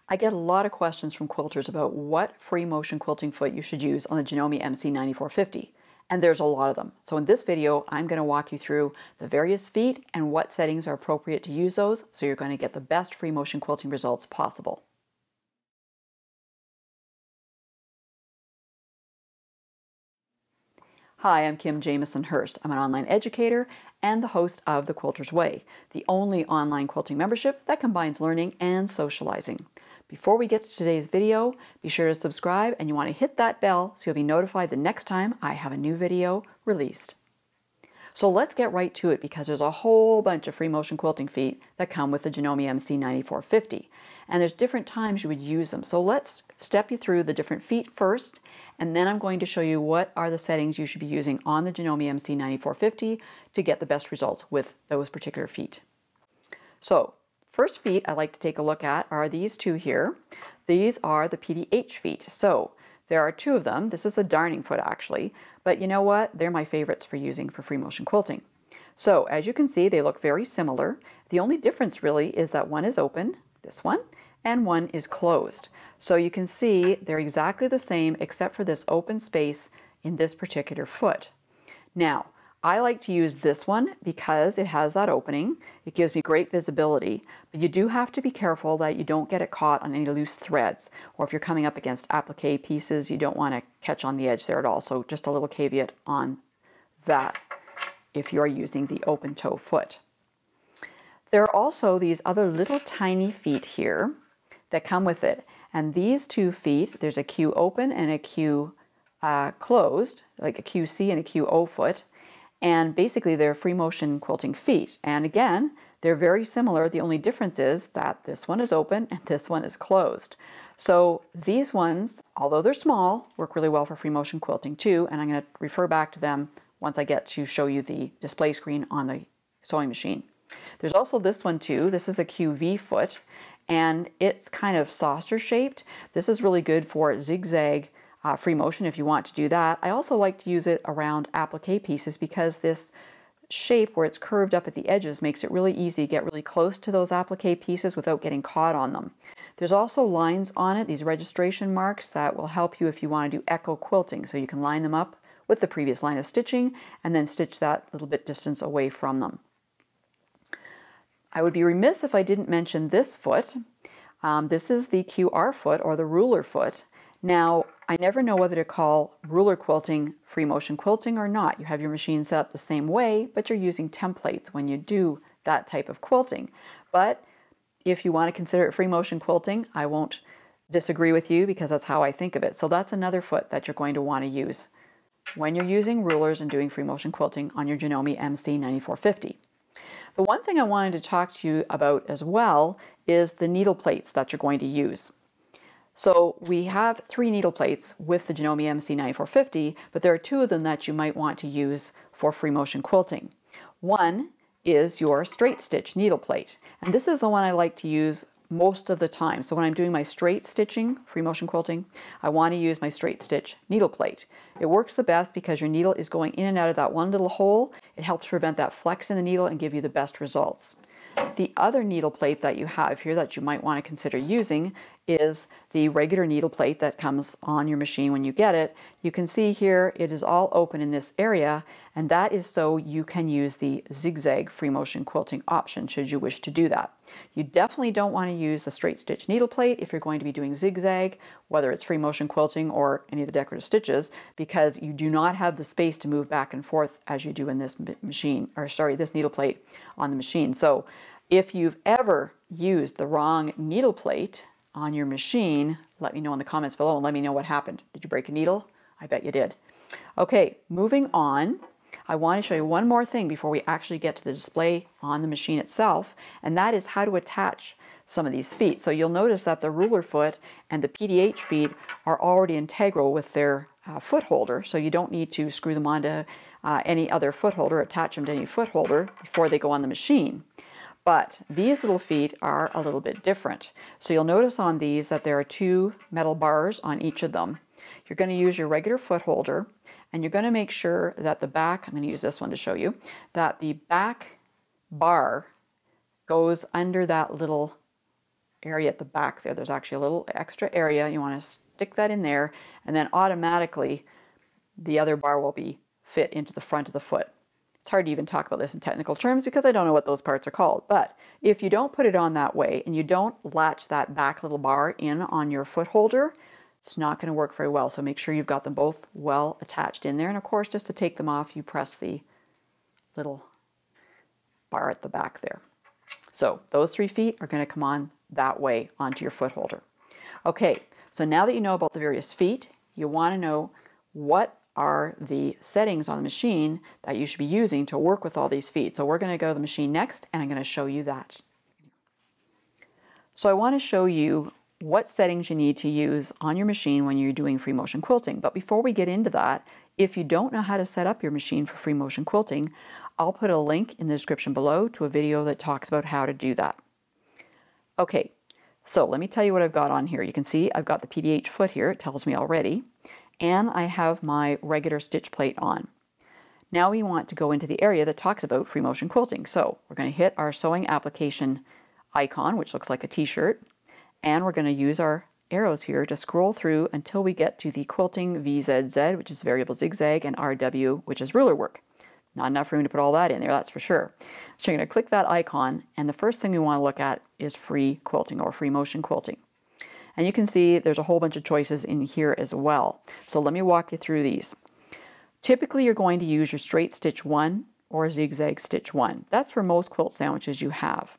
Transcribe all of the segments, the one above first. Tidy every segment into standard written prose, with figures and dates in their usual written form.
I get a lot of questions from quilters about what free motion quilting foot you should use on the Janome MC9450, and there's a lot of them. So in this video, I'm going to walk you through the various feet and what settings are appropriate to use those so you're going to get the best free motion quilting results possible. Hi, I'm Kim Jamieson-Hirst. I'm an online educator and the host of The Quilter's Way, the only online quilting membership that combines learning and socializing. Before we get to today's video, be sure to subscribe and you want to hit that bell so you'll be notified the next time I have a new video released. So let's get right to it because there's a whole bunch of free motion quilting feet that come with the Janome MC9450, and there's different times you would use them. So let's step you through the different feet first, and then I'm going to show you what are the settings you should be using on the Janome MC9450 to get the best results with those particular feet. So first feet I like to take a look at are these two here. These are the PDH feet. So there are two of them. This is a darning foot actually, but you know what? They're my favorites for using for free motion quilting. So as you can see, they look very similar. The only difference really is that one is open, this one, and one is closed. So you can see they're exactly the same except for this open space in this particular foot. Now, I like to use this one because it has that opening. It gives me great visibility, but you do have to be careful that you don't get it caught on any loose threads, or if you're coming up against applique pieces, you don't want to catch on the edge there at all. So just a little caveat on that if you are using the open toe foot. There are also these other little tiny feet here that come with it, and these two feet, there's a Q open and a Q closed, like a QC and a QO foot. And basically they're free motion quilting feet. And again, they're very similar. The only difference is that this one is open and this one is closed. So these ones, although they're small, work really well for free motion quilting too. And I'm going to refer back to them once I get to show you the display screen on the sewing machine. There's also this one too. This is a QV foot and it's kind of saucer shaped. This is really good for zigzag free motion if you want to do that. I also like to use it around applique pieces because this shape where it's curved up at the edges makes it really easy to get really close to those applique pieces without getting caught on them. There's also lines on it, these registration marks that will help you if you want to do echo quilting. So you can line them up with the previous line of stitching and then stitch that little bit distance away from them. I would be remiss if I didn't mention this foot. This is the QR foot or the ruler foot. Now, I never know whether to call ruler quilting free motion quilting or not. You have your machine set up the same way, but you're using templates when you do that type of quilting. But if you want to consider it free motion quilting, I won't disagree with you because that's how I think of it. So that's another foot that you're going to want to use when you're using rulers and doing free motion quilting on your Janome MC9450. The one thing I wanted to talk to you about as well is the needle plates that you're going to use. So we have 3 needle plates with the Janome MC9450, but there are 2 of them that you might want to use for free motion quilting. One is your straight stitch needle plate, and this is the one I like to use most of the time. So when I'm doing my straight stitching, free motion quilting, I want to use my straight stitch needle plate. It works the best because your needle is going in and out of that one little hole. It helps prevent that flex in the needle and give you the best results. The other needle plate that you have here that you might want to consider using is the regular needle plate that comes on your machine when you get it. You can see here it is all open in this area, and that is so you can use the zigzag free motion quilting option should you wish to do that. You definitely don't want to use the straight stitch needle plate if you're going to be doing zigzag, whether it's free motion quilting or any of the decorative stitches, because you do not have the space to move back and forth as you do in this machine, or sorry, this needle plate on the machine. So if you've ever used the wrong needle plate on your machine, let me know in the comments below and let me know what happened. Did you break a needle? I bet you did. Okay, moving on. I want to show you one more thing before we actually get to the display on the machine itself, and that is how to attach some of these feet. So you'll notice that the ruler foot and the PDH feet are already integral with their foot holder, so you don't need to screw them onto any other foot holder, attach them to any foot holder before they go on the machine. But these little feet are a little bit different. So you'll notice on these that there are 2 metal bars on each of them. You're going to use your regular foot holder, and you're going to make sure that the back, I'm going to use this one to show you, that the back bar goes under that little area at the back there. There's actually a little extra area. You want to stick that in there, and then automatically the other bar will be fit into the front of the foot. It's hard to even talk about this in technical terms because I don't know what those parts are called. But if you don't put it on that way and you don't latch that back little bar in on your foot holder, it's not going to work very well. So make sure you've got them both well attached in there. And of course, just to take them off, you press the little bar at the back there. So those 3 feet are going to come on that way onto your foot holder. Okay, so now that you know about the various feet, you want to know what are the settings on the machine that you should be using to work with all these feet. So we're going to go to the machine next, and I'm going to show you that. So I want to show you what settings you need to use on your machine when you're doing free motion quilting. But before we get into that, if you don't know how to set up your machine for free motion quilting, I'll put a link in the description below to a video that talks about how to do that. Okay, so let me tell you what I've got on here. You can see I've got the PDH foot here, it tells me already, and I have my regular stitch plate on. Now we want to go into the area that talks about free motion quilting. So we're going to hit our sewing application icon, which looks like a t-shirt, and we're going to use our arrows here to scroll through until we get to the quilting VZZ, which is variable zigzag, and RW, which is ruler work. Not enough room to put all that in there, that's for sure. So you're going to click that icon, and the first thing we want to look at is free quilting or free motion quilting. And you can see there's a whole bunch of choices in here as well. So let me walk you through these. Typically you're going to use your straight stitch 1 or zigzag stitch 1. That's for most quilt sandwiches you have.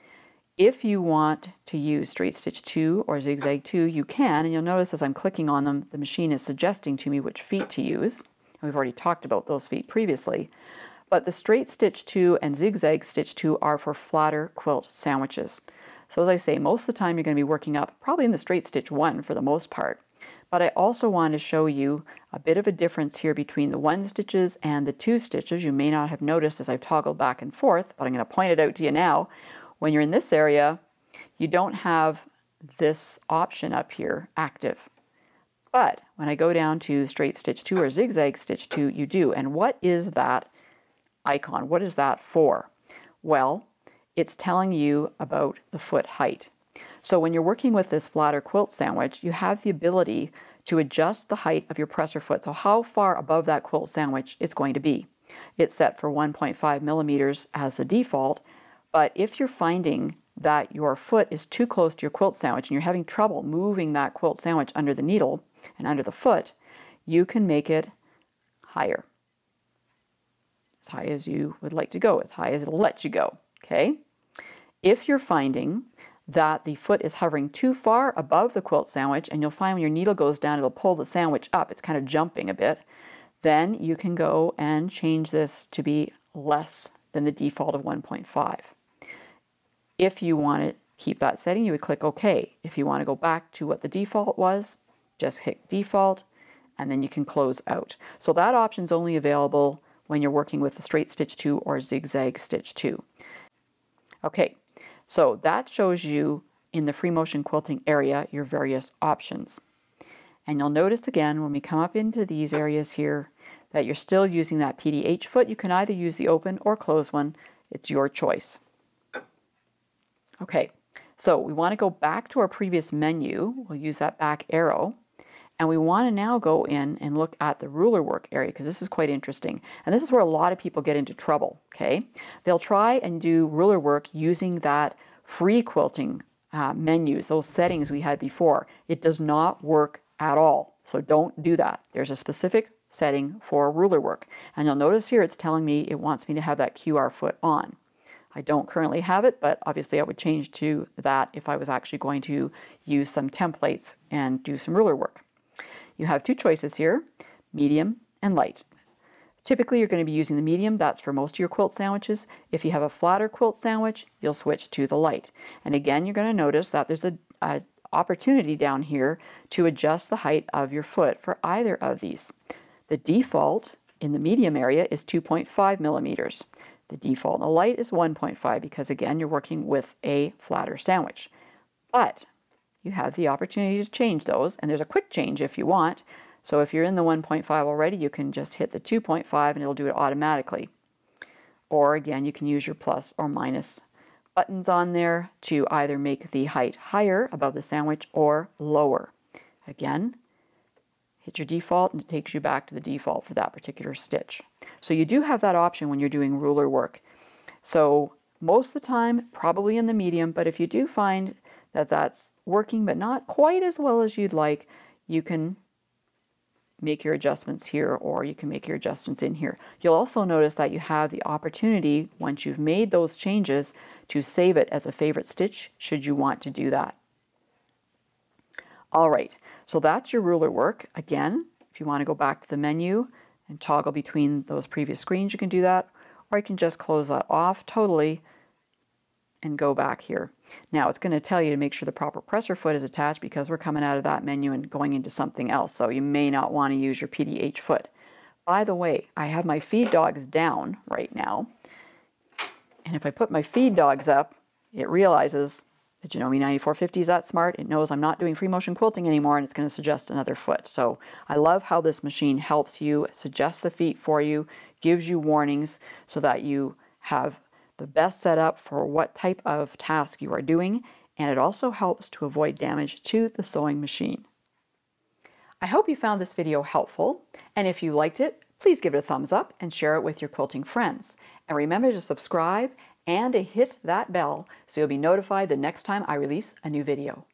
If you want to use straight stitch 2 or zigzag 2, you can, and you'll notice as I'm clicking on them, the machine is suggesting to me which feet to use. We've already talked about those feet previously. But the straight stitch 2 and zigzag stitch 2 are for flatter quilt sandwiches. So as I say, most of the time you're going to be working up probably in the straight stitch 1 for the most part. But I also want to show you a bit of a difference here between the 1 stitches and the 2 stitches. You may not have noticed as I've toggled back and forth, but I'm going to point it out to you now. When you're in this area, you don't have this option up here active. But when I go down to straight stitch 2 or zigzag stitch 2, you do. And what is that icon? What is that for? Well, it's telling you about the foot height. So when you're working with this flatter quilt sandwich, you have the ability to adjust the height of your presser foot. So how far above that quilt sandwich it's going to be. It's set for 1.5 millimeters as the default. But if you're finding that your foot is too close to your quilt sandwich and you're having trouble moving that quilt sandwich under the needle and under the foot, you can make it higher. As high as you would like to go, as high as it'll let you go, okay? If you're finding that the foot is hovering too far above the quilt sandwich, and you'll find when your needle goes down, it'll pull the sandwich up, it's kind of jumping a bit, then you can go and change this to be less than the default of 1.5. If you want to keep that setting, you would click OK. If you want to go back to what the default was, just hit default, and then you can close out. So that option is only available when you're working with the straight stitch 2 or zigzag stitch 2. Okay, so that shows you in the free motion quilting area your various options. And you'll notice again when we come up into these areas here that you're still using that PDH foot. You can either use the open or closed one. It's your choice. Okay, so we want to go back to our previous menu. We'll use that back arrow. And we want to now go in and look at the ruler work area because this is quite interesting. And this is where a lot of people get into trouble, okay? They'll try and do ruler work using that free quilting menus, those settings we had before. It does not work at all. So don't do that. There's a specific setting for ruler work. And you'll notice here it's telling me it wants me to have that QR foot on. I don't currently have it, but obviously I would change to that if I was actually going to use some templates and do some ruler work. You have two choices here, medium and light. Typically you're going to be using the medium, that's for most of your quilt sandwiches. If you have a flatter quilt sandwich, you'll switch to the light. And again, you're going to notice that there's an opportunity down here to adjust the height of your foot for either of these. The default in the medium area is 2.5 millimeters. The default in the light is 1.5 because again, you're working with a flatter sandwich. But you have the opportunity to change those, and there's a quick change if you want. So if you're in the 1.5 already, you can just hit the 2.5 and it'll do it automatically. Or again, you can use your plus or minus buttons on there to either make the height higher above the sandwich or lower. Again, hit your default and it takes you back to the default for that particular stitch. So you do have that option when you're doing ruler work. So most of the time, probably in the medium, but if you do find that that's working but not quite as well as you'd like, you can make your adjustments here, or you can make your adjustments in here. You'll also notice that you have the opportunity, once you've made those changes, to save it as a favorite stitch should you want to do that. All right, so that's your ruler work. Again, if you want to go back to the menu and toggle between those previous screens, you can do that, or you can just close that off totally and go back here. Now it's going to tell you to make sure the proper presser foot is attached because we're coming out of that menu and going into something else, so you may not want to use your PDH foot. By the way, I have my feed dogs down right now, and if I put my feed dogs up, it realizes the Janome 9450 is that smart. It knows I'm not doing free motion quilting anymore, and it's going to suggest another foot. So I love how this machine helps you, suggests the feet for you, gives you warnings so that you have the best setup for what type of task you are doing, and it also helps to avoid damage to the sewing machine. I hope you found this video helpful, and if you liked it, please give it a thumbs up and share it with your quilting friends. And remember to subscribe and to hit that bell so you'll be notified the next time I release a new video.